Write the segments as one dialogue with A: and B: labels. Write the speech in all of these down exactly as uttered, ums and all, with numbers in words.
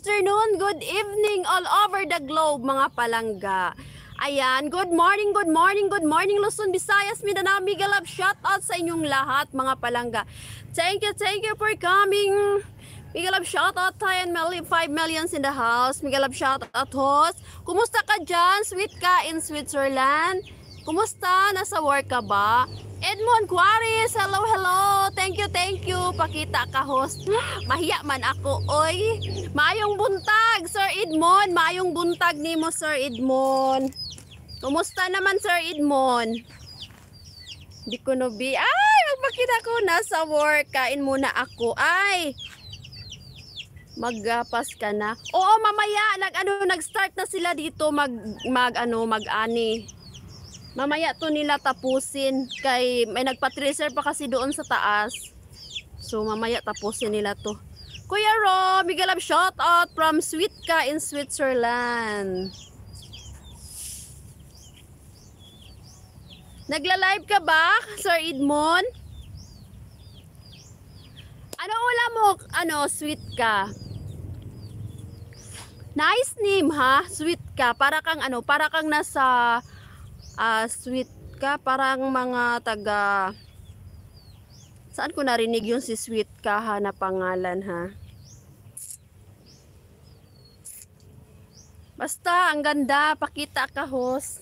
A: afternoon, good evening all over the globe mga palangga. Ayan, good morning, good morning, good morning Luzon, Visayas, Mindanao, Migalab, shout out sa inyong lahat mga palangga. Thank you, thank you for coming. Migalab, shout out tayo, five millions in the house. Migalab, shout out host. Kumusta ka dyan? Sweet ka in Switzerland? Kumusta? Nasa work ka ba? Edmond Quaris, hello, hello. Thank you, thank you. Pakita ka, host. Mahiya man ako, oy. Mayong buntag, Sir Edmond. Mayong buntag ni mo, Sir Edmond. Kumusta naman, Sir Edmond? Di ko no be. Ay, magpakita ko. Nasa work. Kain muna ako. Ay, maggapas ka na. Oo, mamaya. Nag, ano, nag-start na sila dito mag, mag, ano, mag-ani. Mamaya to nila tapusin kay may nagpa-tracer pa kasi doon sa taas. So mamaya tapusin nila to. Kuya Ro, Miguel Love shout out from Sweetka in Switzerland. Nagla-live ka ba, Sir Edmond? Ano ulam mo? Ano, Sweetka? Nice name ha, Sweetka. Para kang ano, para kang nasa Uh, sweet ka, parang mga taga saan ko narinig yung si sweet ka ha na pangalan ha. Basta ang ganda, pakita ka host.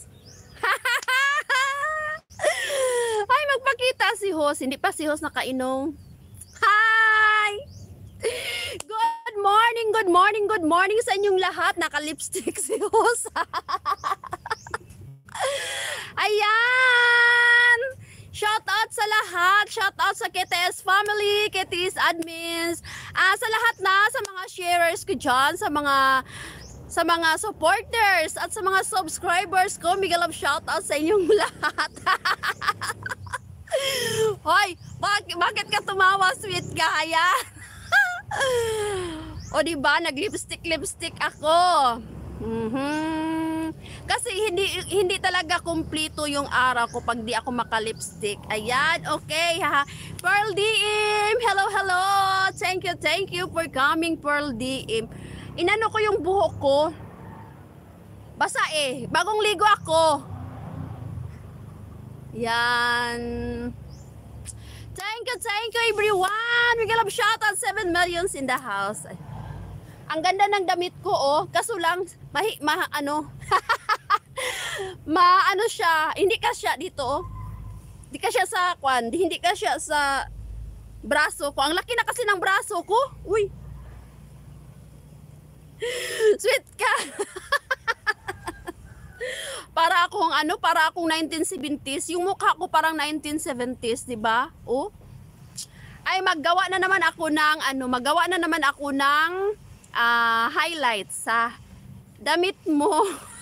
A: Ay, magpakita si host, hindi pa si host nakainom. Hi! Good morning, good morning, good morning sa inyong lahat. Naka-lipstick si host. Ayan! Shout out sa lahat. Shout out sa K T S family, K T S admins, ah, sa lahat na, sa mga sharers ko dyan, sa mga sa mga supporters at sa mga subscribers ko. Miguel Love shout out sa inyong lahat. Hoy, bak bakit ka tumawa, sweet ka? Ayan. O diba, nag-lipstick lipstick ako. Mhm. Kasi hindi hindi talaga kumpleto yung araw ko pag di ako maka-lipstick. Ayan, okay ha. Pearl D M, hello, hello. Thank you, thank you for coming, Pearl D M. Inano ko yung buhok ko. Basa eh, bagong ligo ako. Yan. Thank you, thank you everyone. Miguel Love shout out seven millions in the house. Ang ganda ng damit ko oh, kaso lang mahi, ma, ano ma ano siya, hindi ka siya dito oh. Hindi ka siya sa kwan, hindi ka siya sa braso ko. Ang laki na kasi ng braso ko. Uy. Sweet ka. Para akong ano, para akong nineteen seventies. Yung mukha ko parang nineteen seventies, 'di ba? Oh. Ay maggawa na naman ako ng ano, maggawa na naman ako ng Uh, highlights sa damit mo.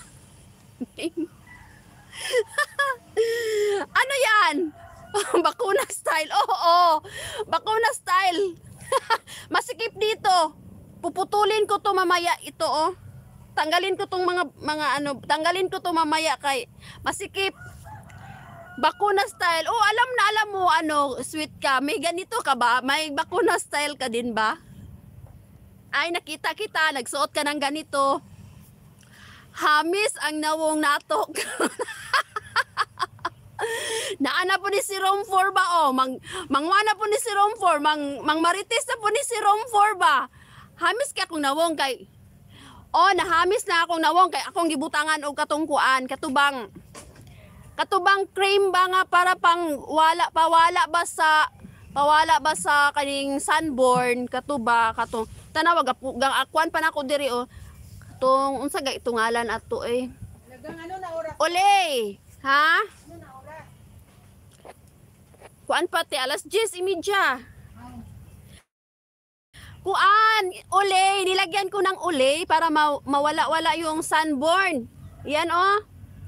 A: Ano yan? Bakuna style. Oo, oh, bakuna style. Masikip dito. Puputulin ko to mamaya ito oh. Tanggalin ko tong mga mga ano, tanggalin ko to mamaya kay masikip. Bakuna style. Oh, alam na alam mo ano, sweet ka. May ganito ka ba? May bakuna style ka din ba? Ay, nakita kita, nagsuot ka ng ganito. Hamis ang nawong natok. Naana po ni si Rom four ba? Oh, mang, mangwana po ni si Rom four. Mang, mang marites na po ni si Rom four ba? Hamis ka akong nawong kay... Oh, nahamis na akong nawong kay akong gibutangan o katungkuan. Katubang... Katubang cream ba nga para pang wala, pawala ba sa... Pawala ba sa kaning sunburn? Katuba, katong... Tanawag gang akwan pa nako diri oh. Tong unsa ga itungalan ato eh. Nagang ano na oras? Ole. Ha? Ano na oras? Kuan pati alas diyes imidya. Oh. Kuan, ole, nilagyan ko ng ole para ma mawala-wala yung sunburn. Yan oh.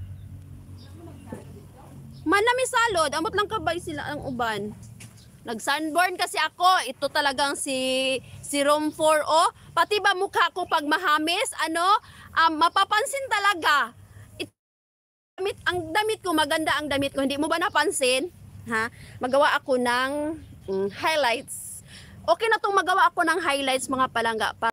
A: Manami salod, amot lang kabay sila ang uban. Nag-sunburn kasi ako. Ito talagang si si Rom four oh. Pati ba mukha ko pag mahamis, ano, um, mapapansin talaga. It, damit, ang damit ko, maganda ang damit ko. Hindi mo ba napansin? Ha? Magawa ako ng um, highlights. Okay na tong magawa ako ng highlights mga palangga.